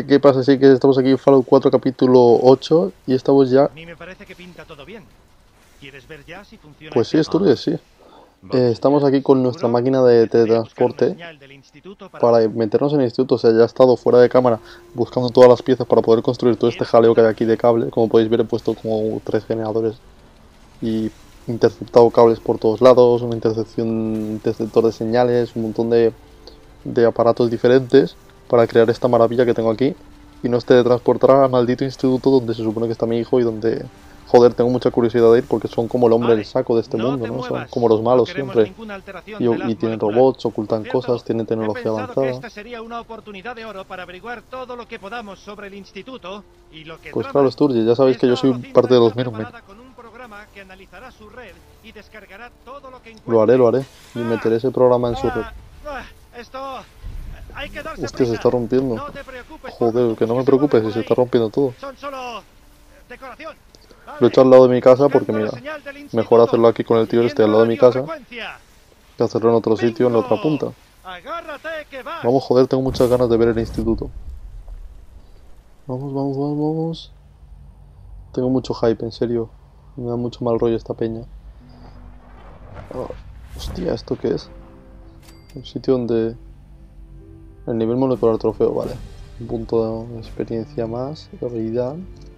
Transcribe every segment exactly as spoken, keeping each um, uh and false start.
¿Qué, qué pasa? Sí, que estamos aquí en Fallout cuatro capítulo ocho y estamos ya... A mí me parece que pinta todo bien. ¿Quieres ver ya si funciona Pues sí, el Sturges, sí. Vamos Eh, estamos ya. aquí con nuestra ¿Seguro? máquina de Empezaré a buscar una teletransporte señal del instituto para... para meternos en el instituto. O sea, ya he estado fuera de cámara buscando todas las piezas para poder construir todo este jaleo que hay aquí de cable. Como podéis ver, he puesto como tres generadores y interceptado cables por todos lados, una intercepción, interceptor de señales, un montón de, de aparatos diferentes para crear esta maravilla que tengo aquí y nos teletransportará al maldito instituto donde se supone que está mi hijo y donde, joder, tengo mucha curiosidad de ir porque son como el hombre del Vale. saco de este No mundo, te ¿no? Son muevas. como los No malos queremos siempre. ninguna alteración Y, del y haz tienen molecular. robots, Por ocultan cierto, cosas, tienen he tecnología pensado que avanzada. esta sería una oportunidad de oro para averiguar todo lo que podamos sobre el instituto y lo que Pues trama. claro, Sturges, ya sabéis que yo Esta soy parte holocinta de los está Minutemen. preparada con un programa que analizará su red y descargará todo lo que Lo haré, encuentre. lo haré. Y Ah, meteré ese programa en su red. ah, ah, esto... Hay que darse Hostia, se prisa. está rompiendo. No te preocupes por los Joder, que tubos no me se mueven preocupes si por se está ahí. rompiendo todo. Son solo decoración. Lo he Vale. hecho al lado de mi casa porque Buscando la mira, señal del mejor instituto, hacerlo aquí con el tío este siguiendo al la lado de mi casa radiofrecuencia. que hacerlo en otro sitio, en la otra ¡Bingo! punta. Agárrate que vas. Vamos, joder, tengo muchas ganas de ver el instituto. Vamos, vamos, vamos, vamos. Tengo mucho hype, en serio. Me da mucho mal rollo esta peña. Oh, hostia, ¿esto qué es? Un sitio donde... El nivel molecular trofeo, vale. Un punto de experiencia más, de habilidad.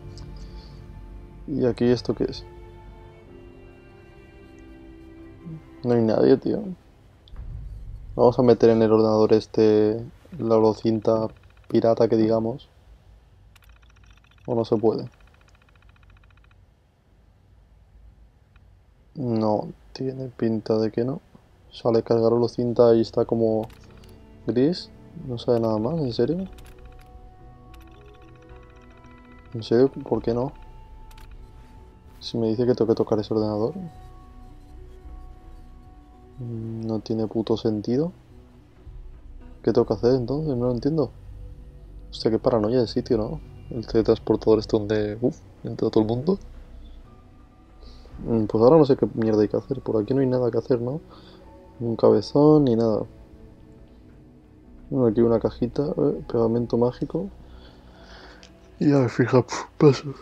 ¿Y aquí esto qué es? No hay nadie, tío. Vamos a meter en el ordenador este... La holocinta pirata que digamos. ¿O no se puede? No, tiene pinta de que no. Sale cargar holocinta y está como gris. No sabe nada más, ¿en serio? ¿En serio? ¿Por qué no? Si me dice que tengo que tocar ese ordenador. No tiene puto sentido. ¿Qué tengo que hacer entonces? No lo entiendo. Hostia, qué paranoia de sitio, ¿no? El teletransportador este donde... Uff, entra todo el mundo. Pues ahora no sé qué mierda hay que hacer. Por aquí no hay nada que hacer, ¿no? Un cabezón ni nada. Bueno, aquí una cajita, eh, pegamento mágico. Y a ver, fija, pasos.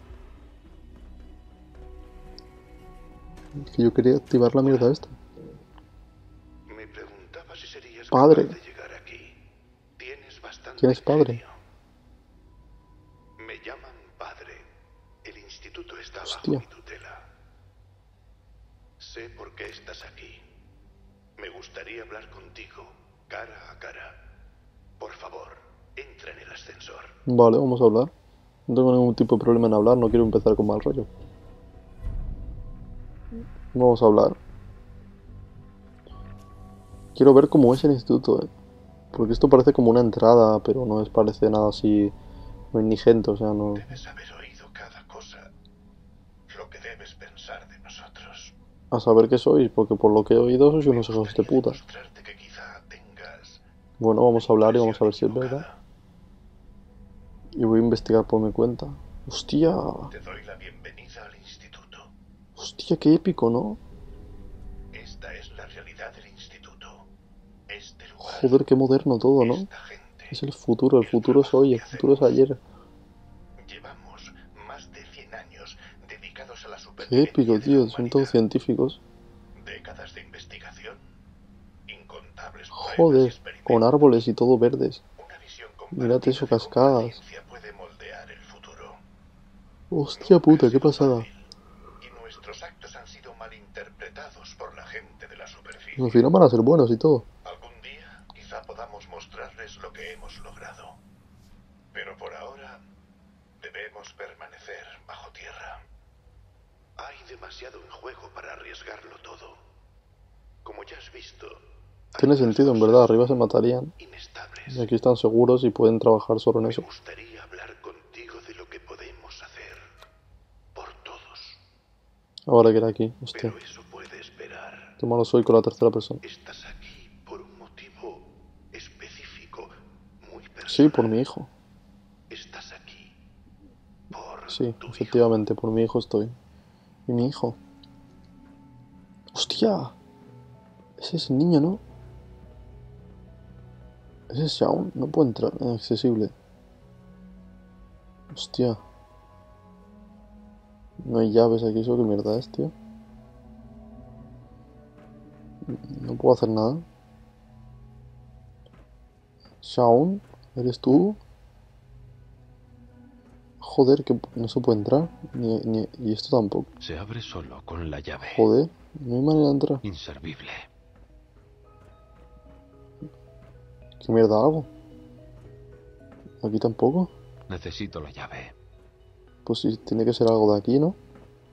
Que yo quería activar la mierda esta. Me preguntaba si serías Padre. capaz de llegar aquí. Tienes bastante ¿Quién es padre? ingenio. Me llaman padre. El instituto está Hostia. bajo mi tutela. Sé por qué estás aquí. Me gustaría hablar contigo, cara a cara. Por favor, entra en el ascensor. Vale, vamos a hablar. No tengo ningún tipo de problema en hablar, no quiero empezar con mal rollo. Vamos a hablar. Quiero ver cómo es el instituto, eh. Porque esto parece como una entrada, pero no es parece nada así. No es ni gente, o sea, no. Debes haber oído cada cosa. Lo que debes pensar de nosotros. A saber qué sois, porque por lo que he oído sois unos hijos de puta. Demostrarte que quizá tengas Bueno, vamos a hablar y vamos a ver si es equivocada. verdad. Y voy a investigar por mi cuenta. Hostia. Te doy la bienvenida al instituto. Hostia, qué épico, ¿no? Esta es la realidad del instituto. Este lugar. Joder, qué moderno todo, ¿no? Esta gente. Es el futuro, el futuro es hoy, el futuro es ayer. Llevamos más de cien años dedicados a la Qué supervivencia épico, de la tío, son todos humanidad. científicos. Décadas de investigación. Incontables pruebas y Joder, experimentos. con árboles y todo verdes. Una visión Mírate eso, compartida de cómo la cascadas. ciencia puede moldear el futuro. Hostia Nunca puta, ha qué sido pasada. fácil, y nuestros actos han sido malinterpretados por la gente de la superficie. Al final van a ser buenos y todo. Algún día quizá podamos mostrarles lo que hemos logrado. Pero por ahora debemos permanecer bajo tierra. Hay demasiado en juego para arriesgarlo todo. Como ya has visto, hay Tiene otras sentido, en cosas verdad, arriba se matarían. inestables. Y aquí están seguros y pueden trabajar solo en Me eso. gustaría hablar contigo de lo que podemos hacer por todos. Ahora que era aquí, hostia. Pero eso puede esperar. Qué malo soy con la tercera persona. Estás aquí por un motivo específico, muy personal. Sí, por mi hijo. Estás aquí por Sí, tu efectivamente, por mi hijo estoy. ¿Y mi hijo? ¡Hostia! Ese es el niño, ¿no? Ese es Shaun, no puedo entrar, inaccesible. Hostia. No hay llaves aquí, ¿eso qué mierda es, tío? No puedo hacer nada. Shaun, ¿eres tú? Joder, que no se puede entrar. Ni, ni, y esto tampoco. Se abre solo con la llave. Joder, no hay manera de entrar. Inservible. ¿Qué mierda hago? Aquí tampoco. Necesito la llave. Pues sí, tiene que ser algo de aquí, ¿no?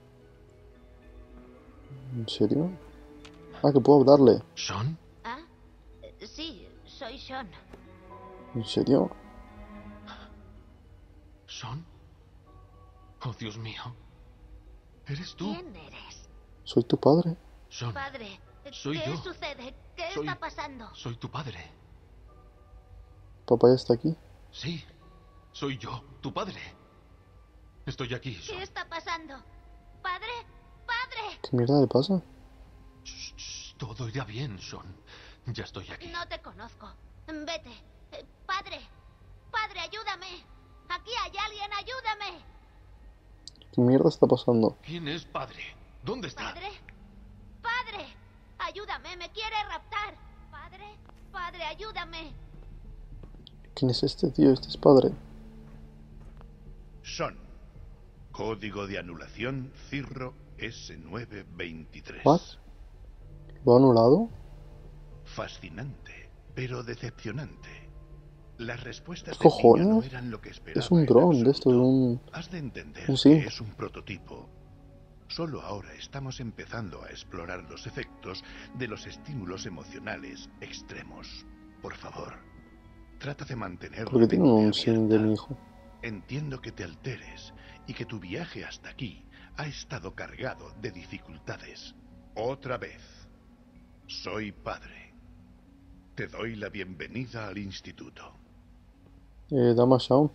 ¿En serio? Ah, que puedo hablarle. ¿Son? ¿Ah? Sí, soy Sean. ¿En serio? ¿Son? Oh, Dios mío. ¿Eres tú? ¿Quién eres? Soy tu padre. Son. Padre, Soy ¿qué yo. sucede? ¿Qué Soy- está pasando? Soy tu padre. Papá ya está aquí. Sí. Soy yo, tu padre. Estoy aquí, Son. ¿Qué está pasando? ¿Padre? ¡Padre! ¿Qué mierda le pasa? Shh, shh, todo irá bien, Son. Ya estoy aquí. No te conozco. Vete. Eh, Padre. Padre, ayúdame. Aquí hay alguien, ayúdame. ¿Qué mierda está pasando? ¿Quién es padre? ¿Dónde está? Padre. Padre. Ayúdame, me quiere raptar. Padre. Padre, ayúdame. ¿Quién es este tío? Este es padre. Son. Código de anulación Cirro ese nueve veintitrés. ¿What? ¿Lo ha anulado? Fascinante, pero decepcionante. Las respuestas ¿Qué del niño no cojones? eran lo que esperaba. Es un en dron de esto, es absoluto. un... Has de entender un que sim. es un prototipo. Solo ahora estamos empezando a explorar los efectos de los estímulos emocionales extremos. Por favor, trata de mantener ¿Por la qué tiene mente un sim de abierta. mi hijo? Entiendo que te alteres y que tu viaje hasta aquí ha estado cargado de dificultades. Otra vez, soy padre. Te doy la bienvenida al instituto. Eh, dama Shaun.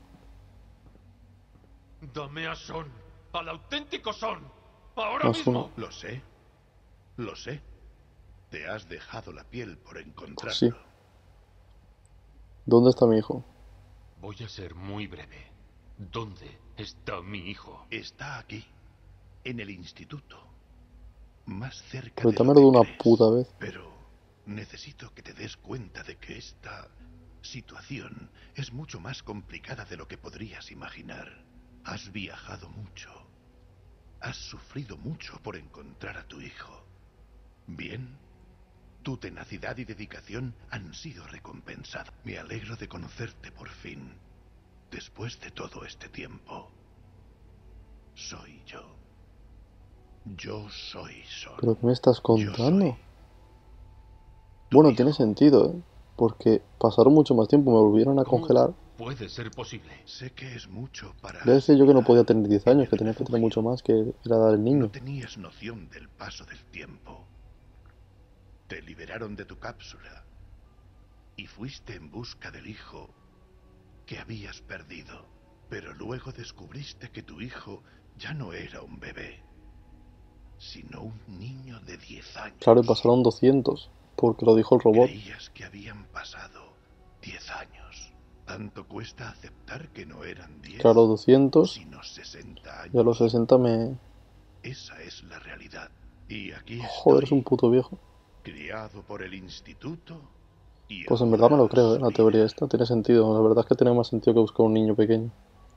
Dame a Son. Al auténtico Son. Ahora Más mismo. uno. Lo sé, lo sé. Te has dejado la piel por encontrarlo. Sí. ¿Dónde está mi hijo? Voy a ser muy breve. ¿Dónde está mi hijo? Está aquí, en el instituto. Más cerca Pues de lo dámelo de que una crees. puta vez. Pero necesito que te des cuenta de que esta situación es mucho más complicada de lo que podrías imaginar. Has viajado mucho. Has sufrido mucho por encontrar a tu hijo. Bien, tu tenacidad y dedicación han sido recompensadas. Me alegro de conocerte por fin. Después de todo este tiempo, soy yo. Yo soy Son. ¿Pero qué me estás Yo contando? soy tu Bueno, hijo. tiene sentido, ¿eh? Porque pasaron mucho más tiempo, me volvieron a ¿Cómo congelar. puede ser posible? Sé que es mucho para... Ya decía yo que no podía tener diez en años, el que tenía que tener refugio. mucho más, que era dar el No niño. tenías noción del paso del tiempo. Te liberaron de tu cápsula y fuiste en busca del hijo que habías perdido. Pero luego descubriste que tu hijo ya no era un bebé, sino un niño de diez años. Claro, y pasaron doscientos, porque lo dijo el robot. Creías que habían pasado diez años. Tanto cuesta aceptar que no eran diez, Claro, doscientos, sino sesenta años. y a los sesenta me... Esa es la realidad. Y aquí Joder, es estoy, un puto viejo. criado por el instituto. Y Pues en verdad me lo ahora creo, ¿eh? La soy teoría él. esta tiene sentido. La verdad es que tiene más sentido que buscar un niño pequeño.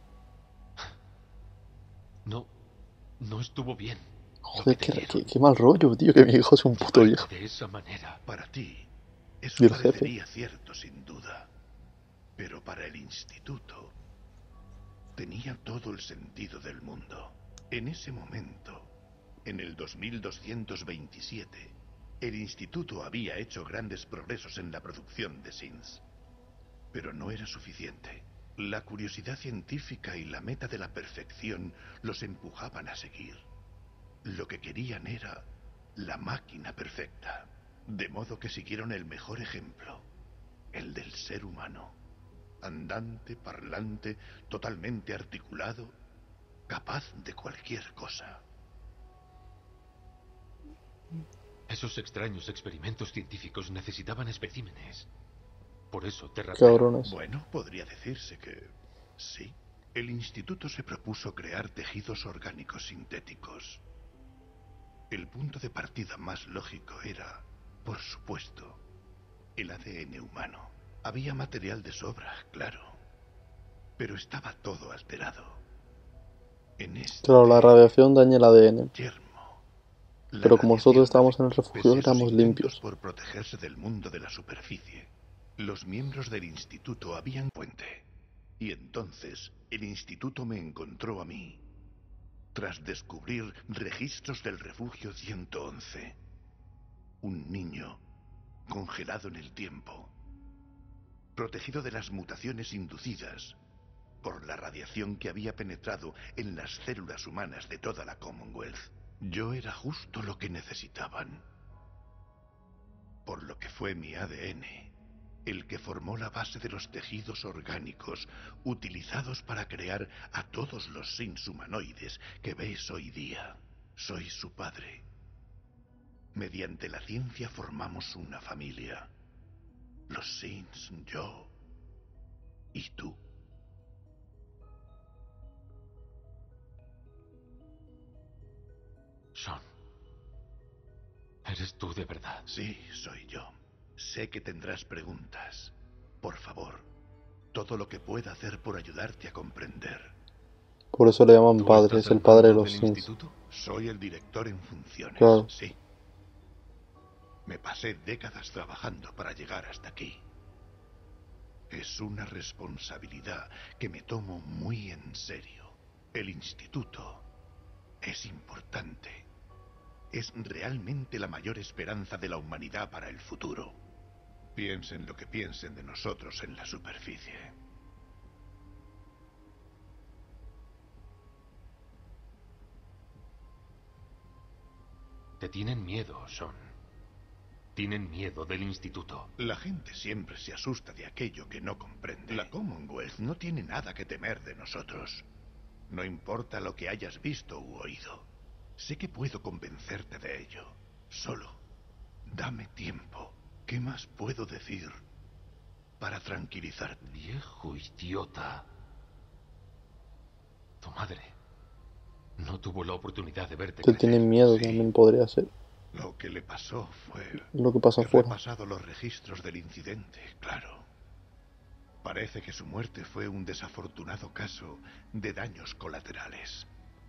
No. No estuvo bien. Lo Joder, que qué, te dieron. qué, qué mal rollo, tío, que mi hijo sea un puto viejo. De esa manera. Para ti, Y eso el jefe. parecería cierto sin duda. Pero para el instituto, tenía todo el sentido del mundo. En ese momento, en el dos mil doscientos veintisiete, el instituto había hecho grandes progresos en la producción de synths. Pero no era suficiente. La curiosidad científica y la meta de la perfección los empujaban a seguir. Lo que querían era la máquina perfecta. De modo que siguieron el mejor ejemplo, el del ser humano. Andante, parlante, totalmente articulado, capaz de cualquier cosa. Esos extraños experimentos científicos necesitaban especímenes. Por eso te raptaron. Cabrones. Bueno, podría decirse que sí. El instituto se propuso crear tejidos orgánicos sintéticos. El punto de partida más lógico era, por supuesto, el A D N humano. Había material de sobra, claro, pero estaba todo alterado. En este Claro, la radiación daña el A D N. yermo, la Pero como nosotros radiación, estábamos en el refugio, pese a sus éramos intentos limpios. por protegerse del mundo de la superficie, los miembros del instituto habían puente. Y entonces el instituto me encontró a mí, tras descubrir registros del refugio ciento once. Un niño congelado en el tiempo, protegido de las mutaciones inducidas por la radiación que había penetrado en las células humanas de toda la Commonwealth. Yo era justo lo que necesitaban. Por lo que fue mi A D N el que formó la base de los tejidos orgánicos utilizados para crear a todos los Sims humanoides que ves hoy día. Soy su padre. Mediante la ciencia formamos una familia. Los Sims, yo y tú. Sean, ¿eres tú de verdad? Sí, soy yo. Sé que tendrás preguntas. Por favor, todo lo que pueda hacer por ayudarte a comprender. Por eso le llaman ¿Tú padre, estás es el al padre de mando los del Sims. instituto? Soy el director en funciones. Claro. Sí. Me pasé décadas trabajando para llegar hasta aquí. Es una responsabilidad que me tomo muy en serio. El instituto es importante. Es realmente la mayor esperanza de la humanidad para el futuro. Piensen lo que piensen de nosotros en la superficie. Te tienen miedo, Sean. Tienen miedo del instituto. La gente siempre se asusta de aquello que no comprende. La Commonwealth no tiene nada que temer de nosotros. No importa lo que hayas visto u oído. Sé que puedo convencerte de ello. Solo dame tiempo. ¿Qué más puedo decir para tranquilizarte? Viejo idiota. Tu madre no tuvo la oportunidad de verte Te crecer. tienen miedo, Sí. también podría ser. Lo que le pasó fue... Lo que pasa He afuera. repasado los registros del incidente, claro. Parece que su muerte fue un desafortunado caso de daños colaterales.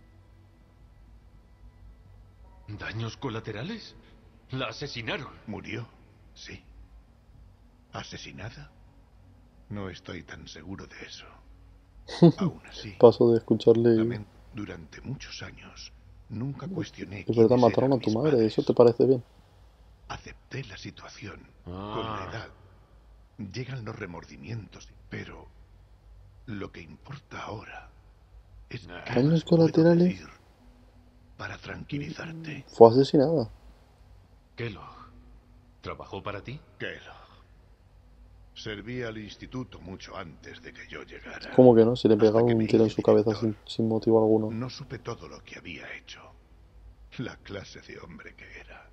¿Daños colaterales? La asesinaron. ¿Murió? Sí. ¿Asesinada? No estoy tan seguro de eso. Aún así, Paso de escucharle. lamen- durante muchos años, nunca cuestioné Es verdad, quiénes mataron eran a tu mis madre, padres. ¿eso te parece bien? Acepté la situación. Ah. Con la edad llegan los remordimientos, pero lo que importa ahora es qué ¿Daños más puedo colaterales? decir para tranquilizarte. Fue asesinada. Kellogg, ¿trabajó para ti? Kellogg. Serví al instituto mucho antes de que yo llegara. ¿Cómo que no? Si le Hasta pegaron que un me tiro en hice su cabeza director, sin, sin motivo alguno. No supe todo lo que había hecho. La clase de hombre que era.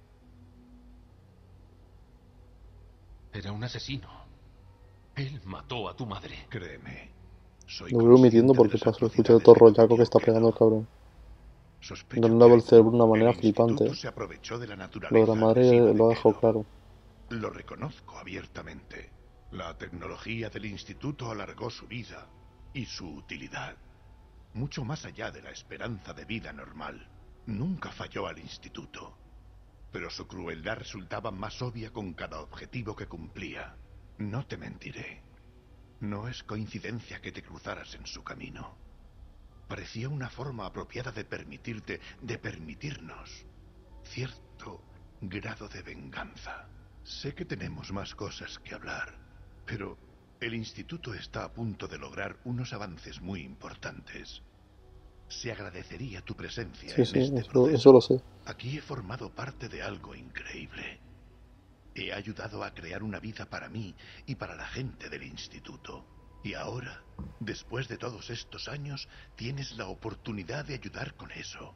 Era un asesino. Él mató a tu madre. Créeme. Soy Lo voy omitiendo consciente de porque las paso de escuchar atrocidades todo que rollaco que cometió está pegando el Kellogg. cabrón. Sospecho Le han que dado el allí cerebro de una manera el flipante. instituto se aprovechó de la Lo de naturaleza la madre agresiva lo ha de dejado Kellogg. claro. Lo reconozco abiertamente. La tecnología del instituto alargó su vida y su utilidad. Mucho más allá de la esperanza de vida normal. Nunca falló al instituto. Pero su crueldad resultaba más obvia con cada objetivo que cumplía. No te mentiré. No es coincidencia que te cruzaras en su camino. Parecía una forma apropiada de permitirte, de permitirnos, cierto grado de venganza. Sé que tenemos más cosas que hablar, pero el instituto está a punto de lograr unos avances muy importantes. Se agradecería tu presencia Sí, en sí, este eso, proceso. eso lo sé. Aquí he formado parte de algo increíble. He ayudado a crear una vida para mí y para la gente del instituto. Y ahora, después de todos estos años, tienes la oportunidad de ayudar con eso.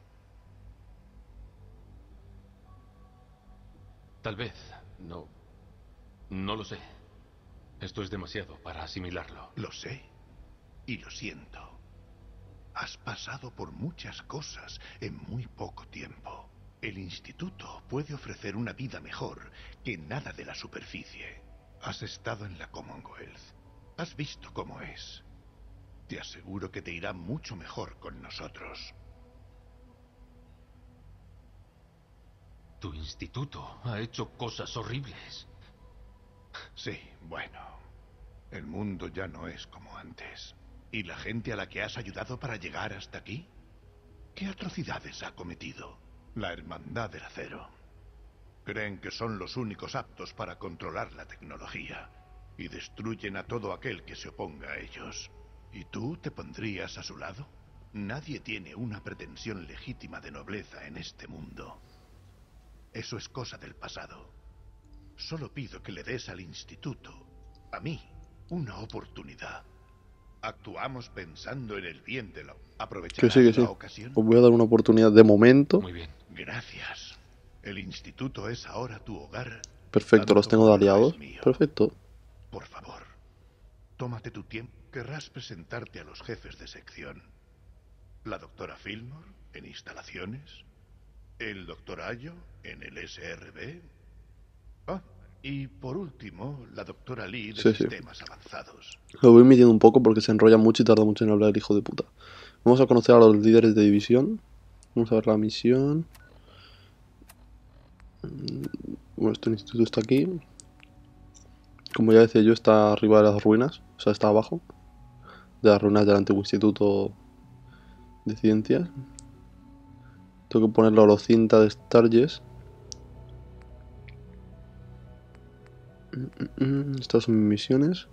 Tal vez. No. No lo sé. Esto es demasiado para asimilarlo. Lo sé y lo siento. Has pasado por muchas cosas en muy poco tiempo. El instituto puede ofrecer una vida mejor que nada de la superficie. Has estado en la Commonwealth. Has visto cómo es. Te aseguro que te irá mucho mejor con nosotros. Tu instituto ha hecho cosas horribles. Sí, bueno. El mundo ya no es como antes. ¿Y la gente a la que has ayudado para llegar hasta aquí? ¿Qué atrocidades ha cometido? La Hermandad del Acero. Creen que son los únicos aptos para controlar la tecnología y destruyen a todo aquel que se oponga a ellos. ¿Y tú te pondrías a su lado? Nadie tiene una pretensión legítima de nobleza en este mundo. Eso es cosa del pasado. Solo pido que le des al instituto, a mí, una oportunidad. Actuamos pensando en el bien de la... Que ¿Aprovecharás sí, que sí. la ocasión? Os voy a dar una oportunidad de momento. Muy bien. Gracias. El instituto es ahora tu hogar. Perfecto, los tanto tengo de como lo es aliados. mío. Perfecto. Por favor, tómate tu tiempo. Querrás presentarte a los jefes de sección. La doctora Fillmore, en instalaciones. El doctor Ayo, en el S R B. Ah, y por último, la doctora Lee de Sí, sí. sistemas avanzados. Lo voy midiendo un poco porque se enrolla mucho y tarda mucho en hablar el hijo de puta. Vamos a conocer a los líderes de división. Vamos a ver la misión. Bueno, este instituto está aquí. Como ya decía yo, está arriba de las ruinas. O sea, está abajo de las ruinas del antiguo instituto de ciencias. Tengo que ponerlo a los cinta de Stargess. Estas son mis misiones.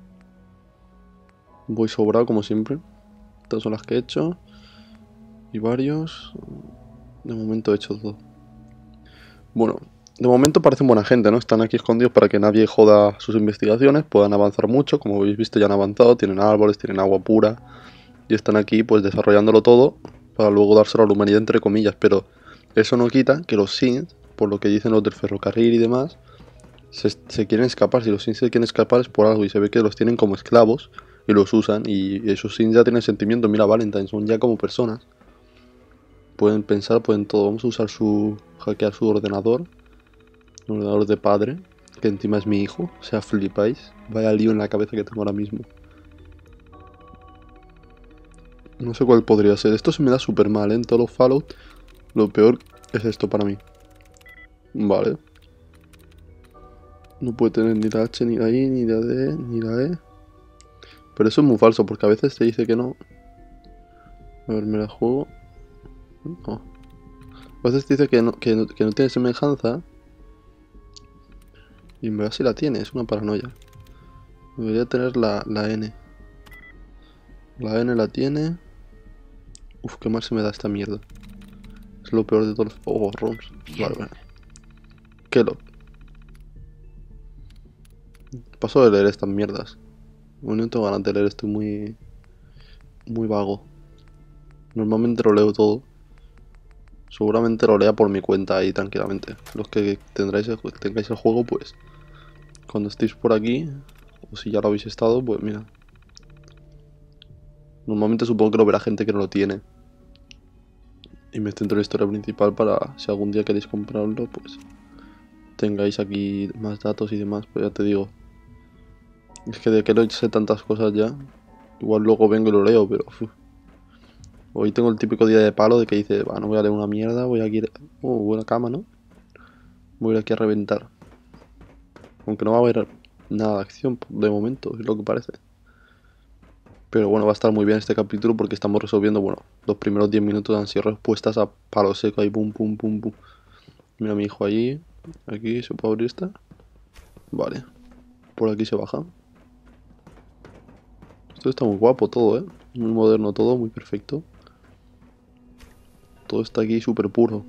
Voy sobrado como siempre. Estas son las que he hecho. Y varios. De momento he hecho todo. Bueno, de momento parecen buena gente, ¿no? Están aquí escondidos para que nadie joda sus investigaciones. Puedan avanzar mucho. Como habéis visto ya han avanzado. Tienen árboles, tienen agua pura. Y están aquí pues desarrollándolo todo. Para luego dárselo a la humanidad entre comillas. Pero eso no quita que los Synth, por lo que dicen los del ferrocarril y demás, se, se quieren escapar. Si los Synth se quieren escapar es por algo. Y se ve que los tienen como esclavos. Y los usan. Y esos Synth ya tienen sentimientos. Mira Valentine, son ya como personas. Pueden pensar, pueden todo. Vamos a usar su... hackear su ordenador. Un ordenador de padre. Que encima es mi hijo. O sea, flipáis. Vaya lío en la cabeza que tengo ahora mismo. No sé cuál podría ser. Esto se me da súper mal, ¿eh? En todos los Fallout. Lo peor es esto para mí. Vale. No puede tener ni la H, ni la I, ni la D, ni la E. Pero eso es muy falso, porque a veces te dice que no. A ver, me la juego. No. A veces te dice que no, que no, que no tiene semejanza. Y en verdad sí la tiene, es una paranoia. Debería tener la, la N. La N la tiene. Uf, qué mal se me da esta mierda. Es lo peor de todos los... Oh, ROMs. Vale, vale. Kellogg. Paso de leer estas mierdas. No tengo ganas de leer, estoy muy... muy vago. Normalmente lo leo todo. Seguramente lo lea por mi cuenta ahí tranquilamente. Los que tendráis el, tengáis el juego, pues... cuando estéis por aquí... o si ya lo habéis estado, pues mira... Normalmente supongo que lo verá gente que no lo tiene. Y me centro en la historia principal para, si algún día queréis comprarlo, pues tengáis aquí más datos y demás. Pues ya te digo, es que de que no sé tantas cosas ya. Igual luego vengo y lo leo, pero uf. Hoy tengo el típico día de palo de que dice, va, no voy a leer una mierda, voy a ir... Oh, buena cama, ¿no? Voy a ir aquí a reventar. Aunque no va a haber nada de acción de momento, es lo que parece. Pero bueno, va a estar muy bien este capítulo porque estamos resolviendo, bueno, los primeros diez minutos han sido respuestas a palo seco, ahí pum pum pum pum. Mira mi hijo allí, aquí, ¿se puede abrir esta? Vale, por aquí se baja. Esto está muy guapo todo, ¿eh? Muy moderno todo, muy perfecto. Todo está aquí súper puro.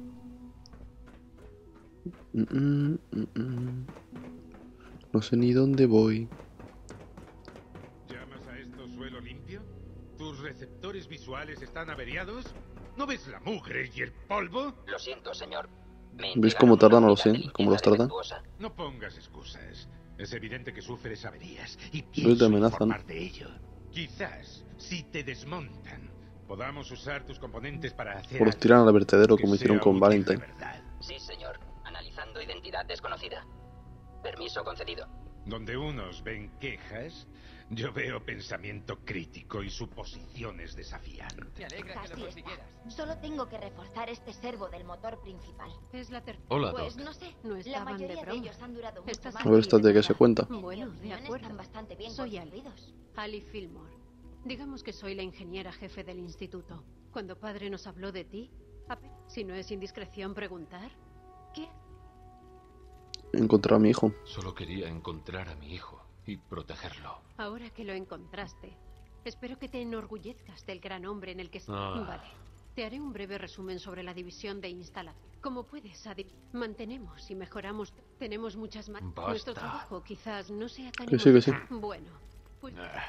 Mm -mm, mm -mm. No sé ni dónde voy. ¿Llamas a esto suelo limpio? ¿Tus receptores visuales están averiados? ¿No ves la mugre y el polvo? Lo siento, señor. ¿Veis cómo tardan? No lo sé, cómo los tratan. No pongas excusas. Es evidente que sufres averías y No te pienso amenazan. informar de ello. Quizás, si te desmontan, podamos usar tus componentes para hacer O los algo tiran al vertedero que como hicieron sea con útil Valentine. de verdad. Sí, señor. Analizando identidad desconocida. Permiso concedido. Donde unos ven quejas, yo veo pensamiento crítico y suposiciones desafiantes. Casi está. Solo tengo que reforzar este servo del motor principal. Es la tercera. Hola, Pues Doc. no sé, No la estaban de mayoría de, broma. ellos han durado mucho Estás más. A ver esta de qué se cuenta. En mi Bueno, de opinión, acuerdo. están bastante bien Soy Ali. construidos. Ali Fillmore. Digamos que soy la ingeniera jefe del instituto. Cuando padre nos habló de ti, ape- si no es indiscreción preguntar, ¿qué? Encontrar a mi hijo. Solo quería encontrar a mi hijo y protegerlo. Ahora que lo encontraste, espero que te enorgullezcas del gran hombre en el que... Ah. Vale. Te haré un breve resumen sobre la división de instalación. Como puedes adivinar, mantenemos y mejoramos. Tenemos muchas más. Basta. Nuestro trabajo quizás no sea tan... Que sí, que sí. emocionante. Bueno, pues... Ah,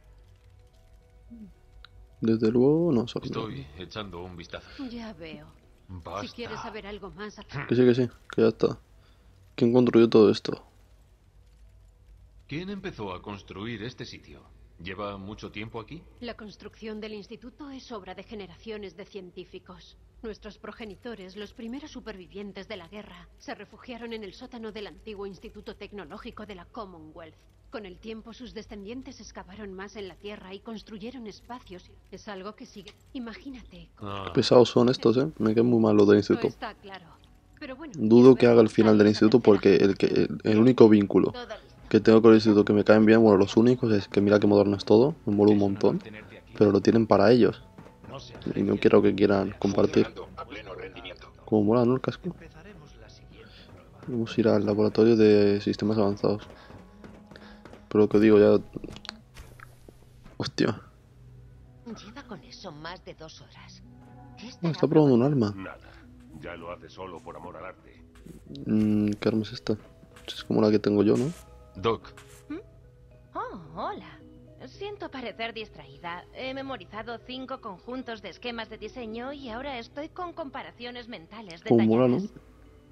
Desde luego no soy. Estoy echando un vistazo. Ya veo. Basta. Si quieres saber algo más... Que sí, que sí, que ya está. ¿Quién construyó todo esto? ¿Quién empezó a construir este sitio? ¿Lleva mucho tiempo aquí? La construcción del instituto es obra de generaciones de científicos. Nuestros progenitores, los primeros supervivientes de la guerra, se refugiaron en el sótano del antiguo Instituto Tecnológico de la Commonwealth. Con el tiempo, sus descendientes excavaron más en la tierra y construyeron espacios. Es algo que sigue. Imagínate. Ah, Pesados son estos, ¿eh? Me quedan muy mal los del No instituto. está claro. Pero bueno, Dudo quiero que ver haga el cómo final del sale instituto esa tercera. porque el, que, el, el único vínculo Todo listo. que tengo con el instituto que me caen bien, bueno, los únicos, es que mira que moderno es todo, me mola un montón, pero lo tienen para ellos. Y no quiero que quieran compartir. Funcionando a pleno rendimiento. Como mola, ¿no? El casco. Vamos a ir al laboratorio de sistemas avanzados. Pero lo que digo ya... Hostia. Lleva con eso más de dos horas. ¿Qué Ah, estará está probando un arma. Nada. Ya lo hace solo por amor al arte. Mm, ¿qué arma es esta? Es como la que tengo yo, ¿no? Doc, Oh, hola. Siento parecer distraída. He memorizado cinco conjuntos de esquemas de diseño y ahora estoy con comparaciones mentales Como mola, ¿no? detalladas.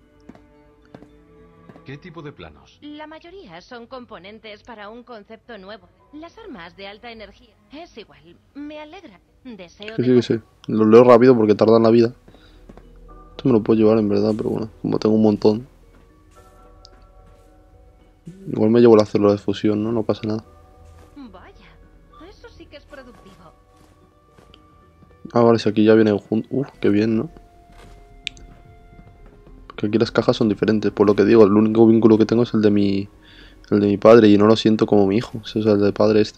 ¿qué tipo de planos? La mayoría son componentes para un concepto nuevo. Las armas de alta energía. Es igual. Me alegra. Deseo Que de sí, que sí. Lo leo rápido porque tarda en la vida. Esto me lo puedo llevar en verdad, pero bueno, como tengo un montón. Igual me llevo la célula de fusión, ¿no? No pasa nada. Vaya, eso sí que es productivo. Ah, vale, si aquí ya vienen juntos. Uf, qué bien, ¿no? Que aquí las cajas son diferentes. Por lo que digo, el único vínculo que tengo es el de mi... El de mi padre y no lo siento como mi hijo. Ese es el de padre este.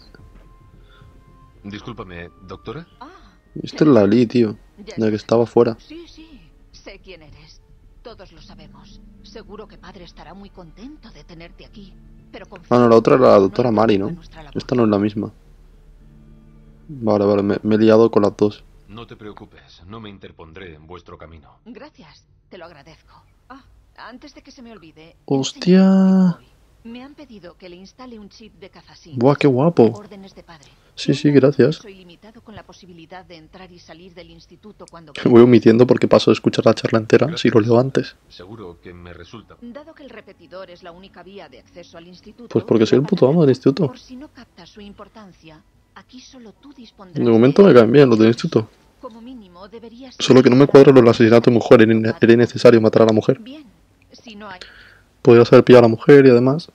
Discúlpame, doctora. Ah, Este es la Lee, tío. ya La que estás. estaba fuera. Sí, sí, sé quién eres. Todos lo sabemos. Seguro que padre estará muy contento de tenerte aquí. Pero confía Ah, no, la otra era la en doctora Mari, ¿no? nuestra labor. Esta no es la misma. Vale, vale, me, me he liado con las dos. No te preocupes, no me interpondré en vuestro camino. Gracias, te lo agradezco. Ah, antes de que se me olvide. ¡Hostia! enséñame hoy. Me han pedido que le instale un chip de Kazashin. ¡Buah, qué guapo! Órdenes de padre. Sí, sí, Tiene gracias. acceso ilimitado con la posibilidad de entrar y salir del instituto cuando Voy omitiendo porque paso de escuchar la charla entera si lo leo antes. Seguro que me resulta. Dado que el repetidor es la única vía de acceso al instituto, Pues porque soy el puto amo del instituto. Por si no captas su importancia, aquí solo tú dispondrás. De momento me caen bien los del instituto. Como mínimo deberías. Solo que no me cuadra el asesinato de mujer. Era inne- era innecesario matar a la mujer. Bien, si no hay. Podrías haber pillado a la mujer y además...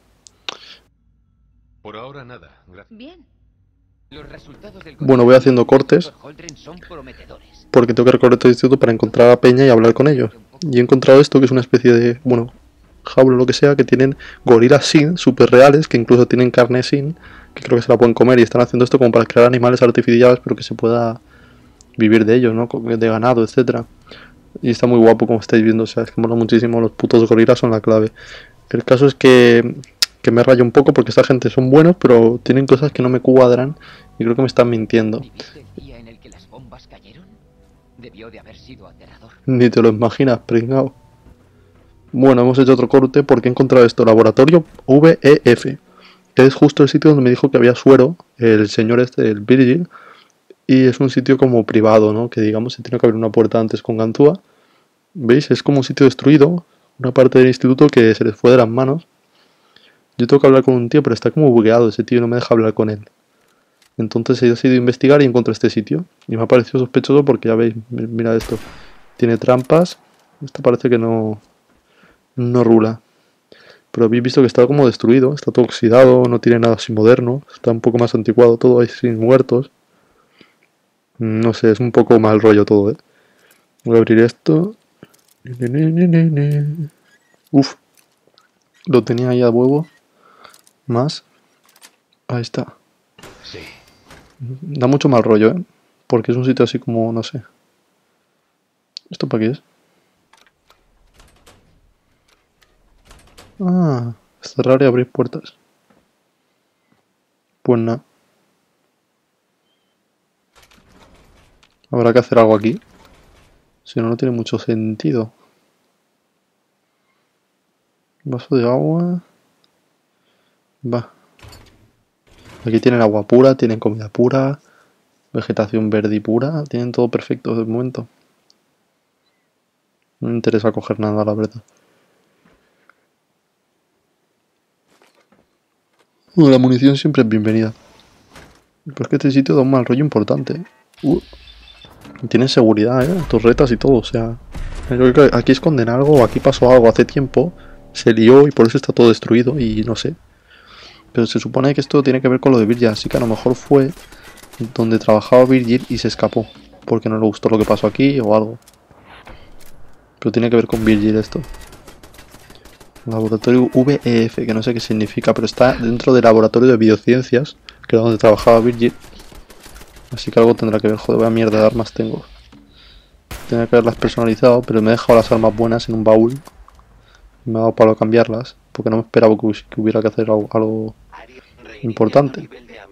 Por ahora nada, gracias. Bien. Los resultados del Bueno, voy haciendo cortes Holdren son prometedores. porque tengo que recorrer todo el instituto para encontrar a Peña y hablar con ellos. Y he encontrado esto que es una especie de, bueno, jaula o lo que sea, que tienen gorilas sin, súper reales, que incluso tienen carne sin, que creo que se la pueden comer y están haciendo esto como para crear animales artificiales, pero que se pueda vivir de ellos, ¿no? De ganado, etcétera. Y está muy guapo como estáis viendo, o sea, es que mola muchísimo, los putos gorilas son la clave. El caso es que, que me rayo un poco porque esta gente son buenos, pero tienen cosas que no me cuadran y creo que me están mintiendo. ¿Viviste el día en el que las bombas cayeron? Debió de haber sido aterrador. Ni te lo imaginas, pringao. Bueno, hemos hecho otro corte porque he encontrado esto, laboratorio V E F. Que es justo el sitio donde me dijo que había suero, el señor este, el Virgil. Y es un sitio como privado, ¿no? Que digamos se tiene que abrir una puerta antes con ganzúa. ¿Veis? Es como un sitio destruido. Una parte del instituto que se les fue de las manos. Yo tengo que hablar con un tío, pero está como bugueado ese tío, no me deja hablar con él. Entonces he decidido investigar y encontré este sitio. Y me ha parecido sospechoso porque ya veis, mira esto. Tiene trampas. Esto parece que no, no rula. Pero habéis visto que está como destruido. Está todo oxidado, no tiene nada así moderno. Está un poco más anticuado todo, hay sin muertos. No sé, es un poco mal rollo todo, ¿eh? Voy a abrir esto. Uf. Lo tenía ahí a huevo. Más. Ahí está. Sí. Da mucho mal rollo, ¿eh? Porque es un sitio así como, no sé. ¿Esto para qué es? Ah, cerrar y abrir puertas. Pues nada. Habrá que hacer algo aquí. Si no, no tiene mucho sentido. Vaso de agua. Va. Aquí tienen agua pura, tienen comida pura, vegetación verde y pura. Tienen todo perfecto de momento. No me interesa coger nada, la verdad. Bueno, la munición siempre es bienvenida. Pero es que este sitio da un mal rollo importante. Uh. Tiene seguridad, ¿eh? Torretas y todo, o sea... Yo creo que aquí esconden algo, o aquí pasó algo hace tiempo, se lió y por eso está todo destruido y no sé. Pero se supone que esto tiene que ver con lo de Virgil, así que a lo mejor fue donde trabajaba Virgil y se escapó, porque no le gustó lo que pasó aquí o algo. Pero tiene que ver con Virgil esto. Laboratorio V E F, que no sé qué significa, pero está dentro del laboratorio de biociencias, que era donde trabajaba Virgil. Así que algo tendrá que ver. Joder, vaya mierda de armas tengo. Tenía que haberlas personalizado, pero me he dejado las armas buenas en un baúl. Me ha dado para cambiarlas, porque no me esperaba que hubiera que hacer algo, algo importante.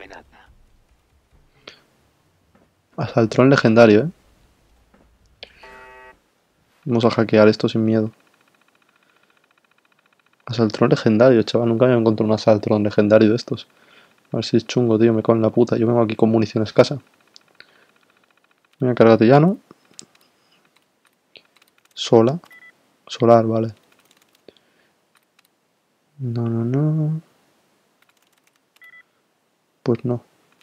Asaltrón legendario, eh. Vamos a hackear esto sin miedo. Asaltrón legendario, chaval. Nunca me he encontrado un asaltrón legendario de estos. A ver si es chungo, tío. Me cago en la puta. Yo vengo aquí con munición escasa. Mira, cárgate ya, ¿no? Sola. Solar, vale. No, no, no. Pues no.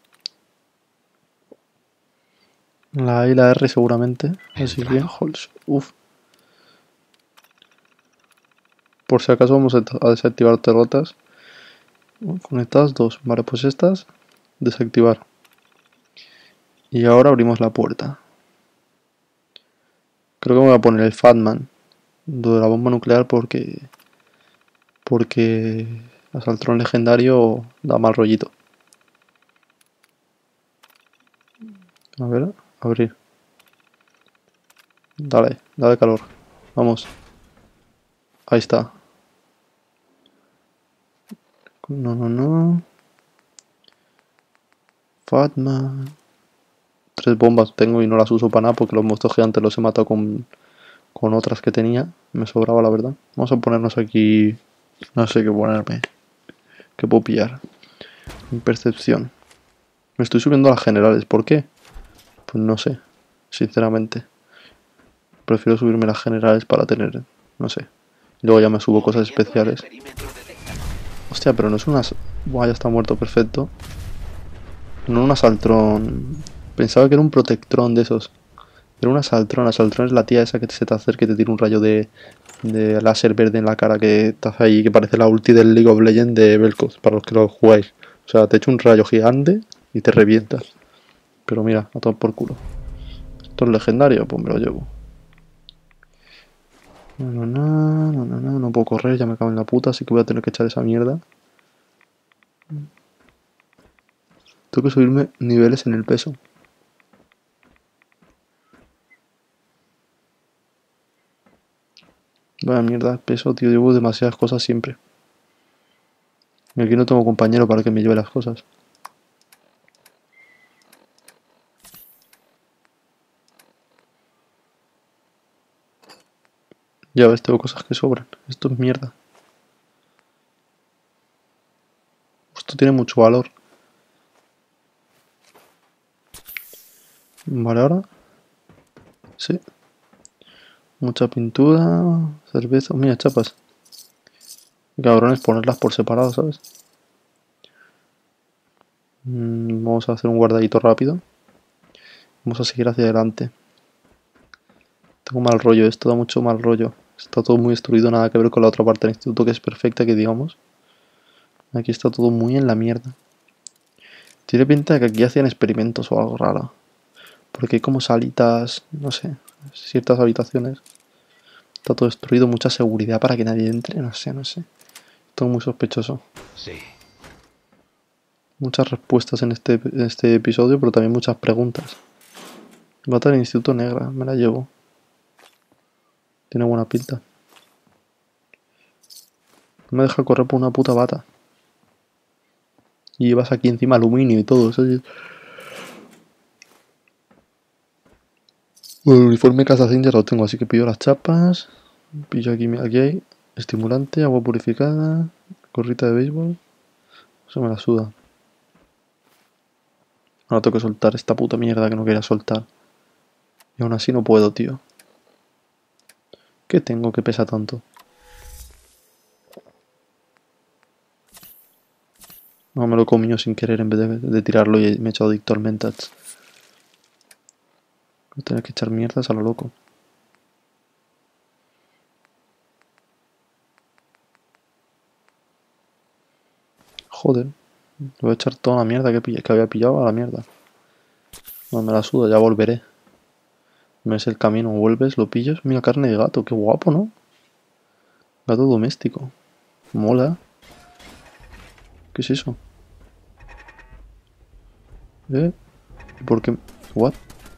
La A y la R seguramente. Así que, uff. Por si acaso vamos a desactivar derrotas. Conectadas dos. Vale, pues estas. Desactivar. Y ahora abrimos la puerta. Creo que me voy a poner el Fatman. Lo de la bomba nuclear porque... Porque... Asaltrón legendario da mal rollito. A ver, abrir. Dale, dale calor. Vamos. Ahí está. No, no, no. Fatman. Tres bombas tengo y no las uso para nada porque los monstruos gigantes los he matado con, con otras que tenía. Me sobraba, la verdad. Vamos a ponernos aquí... No sé qué ponerme. ¿Qué puedo pillar? En percepción. Me estoy subiendo a las generales. ¿Por qué? Pues no sé. Sinceramente. Prefiero subirme a las generales para tener... No sé. Luego ya me subo cosas especiales. Hostia, pero no es una... Buah, ya está muerto, perfecto. No un asaltrón. Pensaba que era un protectrón de esos. Era un asaltrón. Asaltrón es la tía esa que se te acerca y te tira un rayo de, de láser verde en la cara que estás ahí, que parece la ulti del League of Legends de Vel'Koz, para los que lo jugáis. O sea, te echa un rayo gigante y te revientas. Pero mira, a todo por culo. Esto es legendario, pues me lo llevo. No, no, no, no, no, no, no puedo correr, ya me cago en la puta, así que voy a tener que echar esa mierda. Tengo que subirme niveles en el peso. Vaya mierda, peso, tío, llevo demasiadas cosas siempre. Y aquí no tengo compañero para que me lleve las cosas. Ya ves, tengo cosas que sobran. Esto es mierda. Esto tiene mucho valor. Vale, ahora. Sí. Mucha pintura. Cerveza. Mira, chapas. Cabrones, ponerlas por separado, ¿sabes? Mm, Vamos a hacer un guardadito rápido. Vamos a seguir hacia adelante. Tengo mal rollo, esto da mucho mal rollo. Está todo muy destruido, nada que ver con la otra parte del instituto que es perfecta, que digamos. Aquí está todo muy en la mierda. Tiene pinta de que aquí hacían experimentos o algo raro. Porque hay como salitas, no sé, ciertas habitaciones. Está todo destruido, mucha seguridad para que nadie entre, no sé, no sé. Todo muy sospechoso. Sí. Muchas respuestas en este, en este episodio, pero también muchas preguntas. Bata del Instituto Negra, me la llevo. Tiene buena pinta. No me deja correr por una puta bata. Y llevas aquí encima aluminio y todo, ¿sabes? Bueno, el uniforme Casacín ya lo tengo, así que pillo las chapas. Pillo aquí, aquí hay estimulante, agua purificada, gorrita de béisbol. Eso me la suda. Ahora tengo que soltar esta puta mierda que no quería soltar. Y aún así no puedo, tío. ¿Qué tengo que pesa tanto? No, me lo he comido sin querer en vez de, de tirarlo y me he echado adicto al Mentats. Voy a tener que echar mierdas a lo loco. Joder. Voy a echar toda la mierda que, que había pillado a la mierda. No me la suda, ya volveré. Me es el camino, vuelves, lo pillas. Mira, carne de gato, qué guapo, ¿no? Gato doméstico. Mola. ¿Qué es eso? ¿Eh? ¿Por qué? ¿What?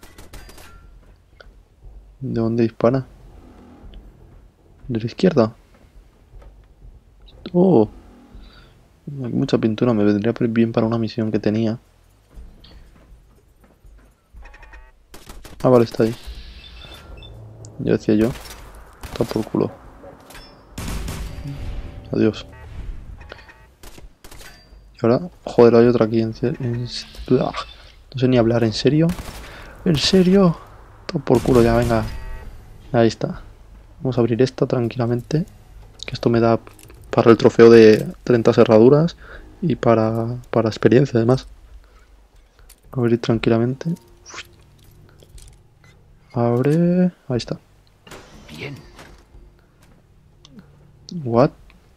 ¿De dónde dispara? ¿De la izquierda? Oh. Hay mucha pintura, me vendría bien para una misión que tenía. Ah, vale, está ahí. Ya decía yo. Está por culo. Adiós. Y ahora, joder, hay otra aquí en, en... No sé ni hablar, ¿en serio? ¿En serio? Está por culo ya, venga. Ahí está. Vamos a abrir esta tranquilamente. Que esto me da para el trofeo de treinta cerraduras. Y para, para experiencia además. Abrir tranquilamente. Abre... Ahí está. Bien. What?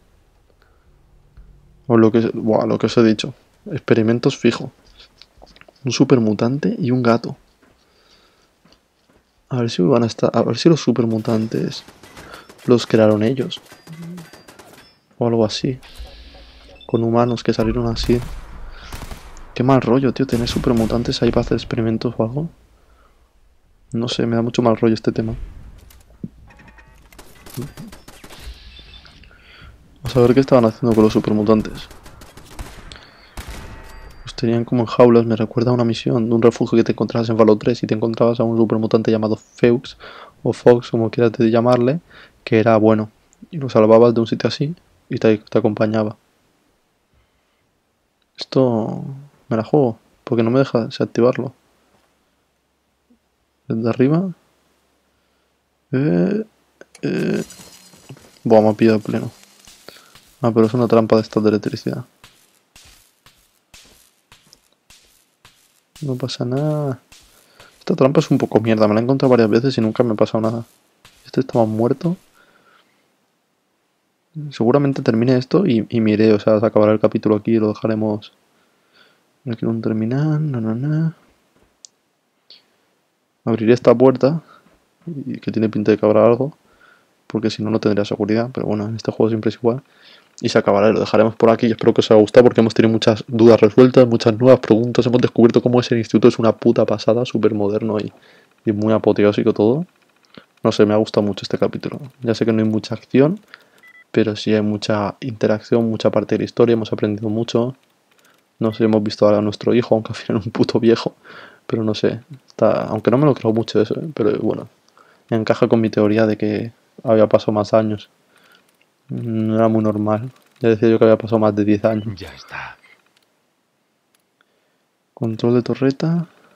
O lo que, buah, lo que os he dicho. Experimentos fijo. Un supermutante y un gato. A ver si van a estar. A ver si los supermutantes los crearon ellos. O algo así. Con humanos que salieron así. Qué mal rollo, tío, tener supermutantes ahí para hacer experimentos o algo. No sé, me da mucho mal rollo este tema. Vamos a ver qué estaban haciendo con los supermutantes. Los tenían como en jaulas, me recuerda a una misión de un refugio que te encontrabas en Fallout tres y te encontrabas a un supermutante llamado Feux, o Fox, como quieras llamarle, que era bueno. Y lo salvabas de un sitio así y te, te acompañaba. Esto me la juego, porque no me deja desactivarlo. Desde arriba. Eh, eh. Buah, me ha pillado pleno. Ah, pero es una trampa de estas de electricidad. No pasa nada. Esta trampa es un poco mierda. Me la he encontrado varias veces y nunca me ha pasado nada. Este estaba muerto. Seguramente termine esto y, y miré. O sea, se acabará el capítulo aquí y lo dejaremos. No quiero un terminal. No, no, no. Abriré esta puerta. Y que tiene pinta de que habrá algo. Porque si no, no tendría seguridad. Pero bueno, en este juego siempre es igual. Y se acabará, lo dejaremos por aquí. Espero que os haya gustado porque hemos tenido muchas dudas resueltas, muchas nuevas preguntas. Hemos descubierto cómo ese instituto es una puta pasada, súper moderno y, y muy apoteósico todo. No sé, me ha gustado mucho este capítulo. Ya sé que no hay mucha acción, pero sí hay mucha interacción, mucha parte de la historia. Hemos aprendido mucho. No sé, hemos visto a nuestro hijo, aunque al final es un puto viejo. Pero no sé, está, aunque no me lo creo mucho eso, ¿eh? Pero bueno, encaja con mi teoría de que había pasado más años. No era muy normal. Ya decía yo que había pasado más de diez años. Ya está. Control de torreta.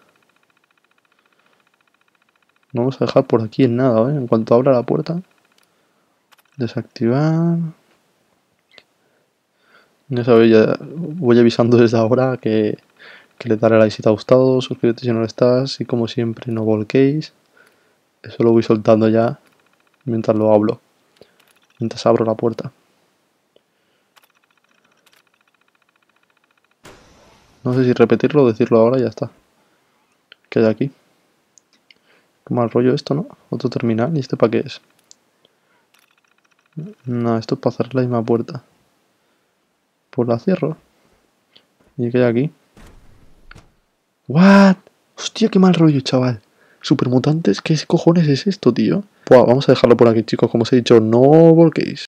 No vamos a dejar por aquí en nada, ¿eh? En cuanto abra la puerta. Desactivar. Ya sabéis, ya voy avisando desde ahora que, que le daré like si te ha gustado, suscríbete si no lo estás y como siempre no volquéis. Eso lo voy soltando ya mientras lo hablo, mientras abro la puerta. No sé si repetirlo o decirlo ahora y ya está. ¿Qué hay aquí? Qué mal rollo esto, ¿no? Otro terminal. ¿Y este para qué es? No, esto es para cerrar la misma puerta. Pues la cierro. ¿Y qué hay aquí? ¿What? Hostia, qué mal rollo, chaval. Supermutantes, ¿qué cojones es esto, tío? Pues vamos a dejarlo por aquí, chicos. Como os he dicho, no volquéis.